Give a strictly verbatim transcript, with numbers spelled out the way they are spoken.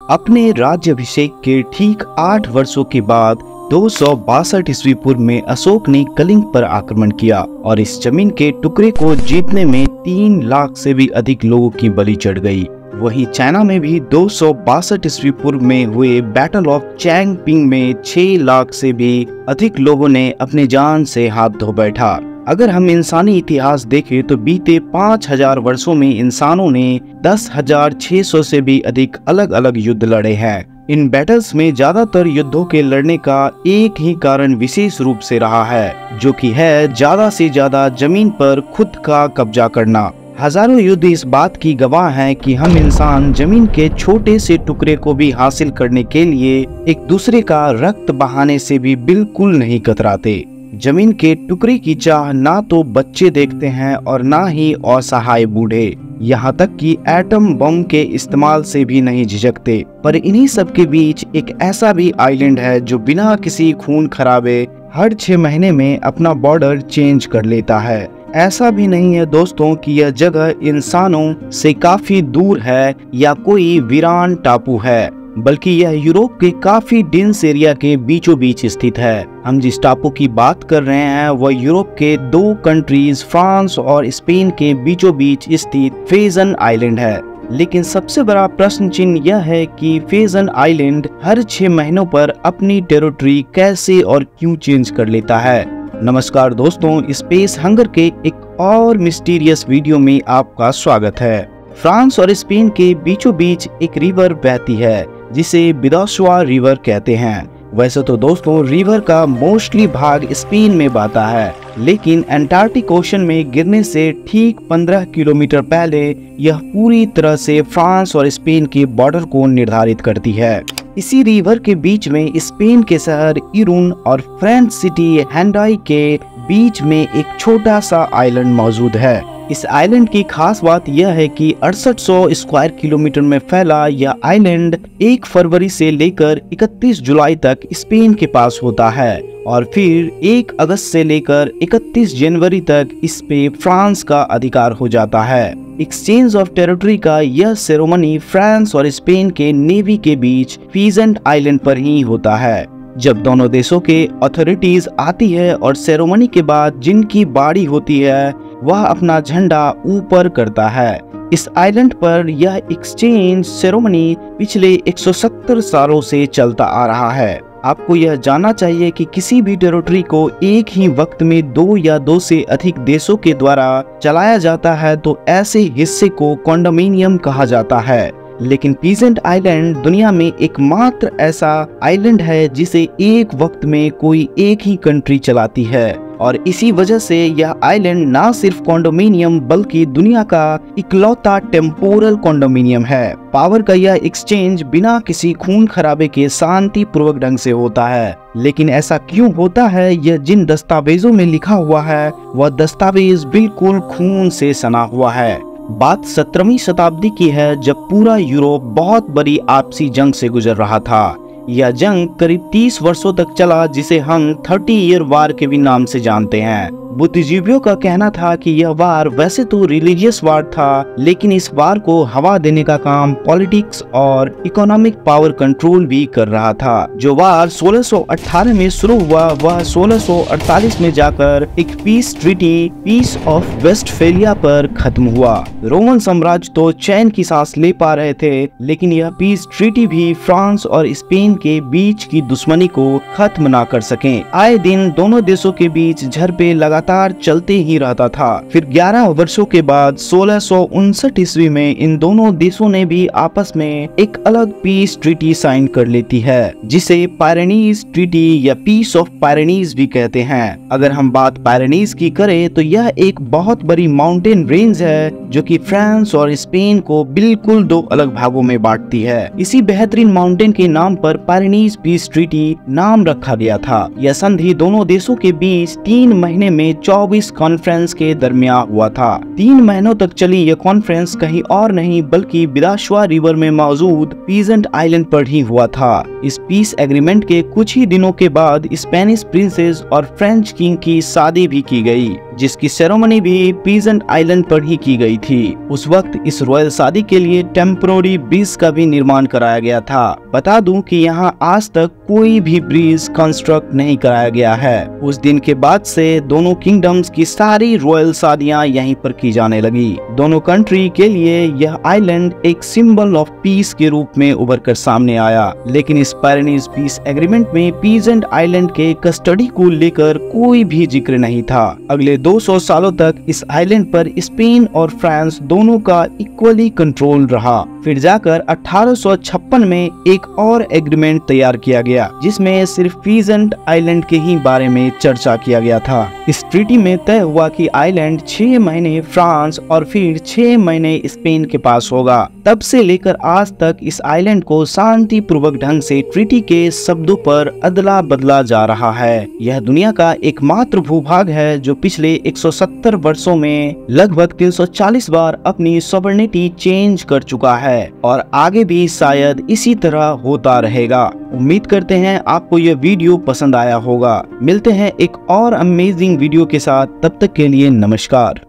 अपने राज्याभिषेक के ठीक आठ वर्षों के बाद दो सौ बासठ ईस्वी पूर्व में अशोक ने कलिंग पर आक्रमण किया और इस जमीन के टुकड़े को जीतने में तीन लाख से भी अधिक लोगों की बलि चढ़ गई। वहीं चाइना में भी दो सौ बासठ ईस्वी पूर्व में हुए बैटल ऑफ चैंगपिंग में छह लाख से भी अधिक लोगों ने अपने जान से हाथ धो बैठा। अगर हम इंसानी इतिहास देखें तो बीते पाँच हजार वर्षों में इंसानों ने दस हजार छह सौ से भी अधिक अलग अलग युद्ध लड़े हैं। इन बैटल्स में ज्यादातर युद्धों के लड़ने का एक ही कारण विशेष रूप से रहा है, जो कि है ज्यादा से ज्यादा जमीन पर खुद का कब्जा करना। हजारों युद्ध इस बात की गवाह हैं कि हम इंसान जमीन के छोटे से टुकड़े को भी हासिल करने के लिए एक दूसरे का रक्त बहाने से भी बिल्कुल नहीं कतराते। जमीन के टुकड़े की चाह ना तो बच्चे देखते हैं और ना ही असहाय बूढ़े, यहाँ तक कि एटम बम के इस्तेमाल से भी नहीं झिझकते। पर इन्हीं सब के बीच एक ऐसा भी आइलैंड है जो बिना किसी खून खराबे हर छह महीने में अपना बॉर्डर चेंज कर लेता है। ऐसा भी नहीं है दोस्तों कि यह जगह इंसानों से काफी दूर है या कोई वीरान टापू है, बल्कि यह यूरोप के काफी डेंस एरिया के बीचों बीच स्थित है। हम जिस टापू की बात कर रहे हैं वह यूरोप के दो कंट्रीज फ्रांस और स्पेन के बीचों बीच स्थित फेजन आइलैंड है। लेकिन सबसे बड़ा प्रश्न चिन्ह यह है कि फेजन आइलैंड हर छह महीनों पर अपनी टेरिटरी कैसे और क्यों चेंज कर लेता है। नमस्कार दोस्तों, स्पेस हंगर के एक और मिस्टीरियस वीडियो में आपका स्वागत है। फ्रांस और स्पेन के बीचों बीच एक रिवर बहती है जिसे बिदासोआ रिवर कहते हैं। वैसे तो दोस्तों रिवर का मोस्टली भाग स्पेन में बहता है, लेकिन अंटार्कटिक ओशन में गिरने से ठीक पंद्रह किलोमीटर पहले यह पूरी तरह से फ्रांस और स्पेन के बॉर्डर को निर्धारित करती है। इसी रिवर के बीच में स्पेन के शहर इरुन और फ्रेंच सिटी हैंडाई के बीच में एक छोटा सा आइलैंड मौजूद है। इस आइलैंड की खास बात यह है कि अड़सठ सौ स्क्वायर किलोमीटर में फैला यह आइलैंड एक फरवरी से लेकर इकतीस जुलाई तक स्पेन के पास होता है और फिर एक अगस्त से लेकर इकतीस जनवरी तक इस पे फ्रांस का अधिकार हो जाता है। एक्सचेंज ऑफ टेरिटरी का यह सेरेमनी फ्रांस और स्पेन के नेवी के बीच फीजेंट आइलैंड पर ही होता है। जब दोनों देशों के अथॉरिटीज आती है और सेरेमनी के बाद जिनकी बारी होती है वह अपना झंडा ऊपर करता है। इस आइलैंड पर यह एक्सचेंज सेरेमनी पिछले एक सौ सत्तर सालों से चलता आ रहा है। आपको यह जानना चाहिए कि किसी भी टेरिटरी को एक ही वक्त में दो या दो से अधिक देशों के द्वारा चलाया जाता है तो ऐसे हिस्से को कॉन्डोमिनियम कहा जाता है। लेकिन फीजेंट आइलैंड दुनिया में एकमात्र ऐसा आइलैंड है जिसे एक वक्त में कोई एक ही कंट्री चलाती है और इसी वजह से यह आइलैंड ना सिर्फ कॉन्डोमिनियम बल्कि दुनिया का इकलौता टेम्पोरल कॉन्डोमिनियम है। पावर का यह एक्सचेंज बिना किसी खून खराबे के शांति पूर्वक ढंग से होता है। लेकिन ऐसा क्यों होता है, यह जिन दस्तावेजों में लिखा हुआ है वह दस्तावेज बिल्कुल खून से सना हुआ है। बात सत्रहवीं शताब्दी की है जब पूरा यूरोप बहुत बड़ी आपसी जंग से गुजर रहा था। यह जंग करीब तीस वर्षों तक चला जिसे हम थर्टी ईयर वार के भी नाम से जानते हैं। बुद्धिजीवियों का कहना था कि यह वार वैसे तो रिलीजियस वार था, लेकिन इस वार को हवा देने का काम पॉलिटिक्स और इकोनॉमिक पावर कंट्रोल भी कर रहा था। जो वार सोलह सौ अठारह में शुरू हुआ वह सोलह सौ अड़तालीस में जाकर एक peace treaty peace of Westphalia पर खत्म हुआ। रोमन साम्राज्य तो चैन की सांस ले पा रहे थे, लेकिन यह पीस ट्रीटी भी फ्रांस और स्पेन के बीच की दुश्मनी को खत्म ना कर सके। आए दिन दोनों देशों के बीच झड़पें लगातार चलते ही रहता था। फिर ग्यारह वर्षों के बाद सोलह सौ उनसठ ईस्वी में इन दोनों देशों ने भी आपस में एक अलग पीस ट्रीटी साइन कर लेती है जिसे पायरेनीज ट्रीटी या पीस ऑफ पायरेनीज भी कहते हैं। अगर हम बात पायरेनीज की करें तो यह एक बहुत बड़ी माउंटेन रेंज है जो कि फ्रांस और स्पेन को बिल्कुल दो अलग भागों में बांटती है। इसी बेहतरीन माउंटेन के नाम पर पायरेनीज पीस ट्रीटी नाम रखा गया था। यह संधि दोनों देशों के बीच तीन महीने में चौबीस कॉन्फ्रेंस के दरमियान हुआ था। तीन महीनों तक चली यह कॉन्फ्रेंस कहीं और नहीं बल्कि बिदासोआ रिवर में मौजूद फीजेंट आइलैंड पर ही हुआ था। इस पीस एग्रीमेंट के कुछ ही दिनों के बाद स्पेनिश प्रिंसेस और फ्रेंच किंग की शादी भी की गई। जिसकी सेरेमनी भी पीजेंट आइलैंड पर ही की गई थी। उस वक्त इस रॉयल शादी के लिए टेम्पोररी ब्रिज का भी निर्माण कराया गया था। बता दूं कि यहाँ आज तक कोई भी ब्रिज कंस्ट्रक्ट नहीं कराया गया है। उस दिन के बाद से दोनों किंगडम्स की सारी रॉयल शादियां यहीं पर की जाने लगी। दोनों कंट्री के लिए यह आइलैंड एक सिंबल ऑफ पीस के रूप में उभर कर सामने आया। लेकिन इस पेरिस पीस एग्रीमेंट में पीजेंट आइलैंड के कस्टडी को लेकर कोई भी जिक्र नहीं था। अगले दो सौ सालों तक इस आइलैंड पर स्पेन और फ्रांस दोनों का इक्वली कंट्रोल रहा। फिर जाकर अठारह सौ छप्पन में एक और एग्रीमेंट तैयार किया गया, जिसमें सिर्फ पीजेंट आइलैंड के ही बारे में चर्चा किया गया था। इस ट्रीटी में तय हुआ कि आइलैंड छह महीने फ्रांस और फिर छह महीने स्पेन के पास होगा। तब से लेकर आज तक इस आइलैंड को शांति पूर्वक ढंग से ट्रीटी के शब्दों पर अदला बदला जा रहा है। यह दुनिया का एकमात्र भूभाग है जो पिछले एक सौ सत्तर वर्षों में लगभग तीन सौ चालीस बार अपनी सॉवरेनिटी चेंज कर चुका है और आगे भी शायद इसी तरह होता रहेगा। उम्मीद करते हैं आपको यह वीडियो पसंद आया होगा। मिलते हैं एक और अमेजिंग वीडियो के साथ, तब तक के लिए नमस्कार।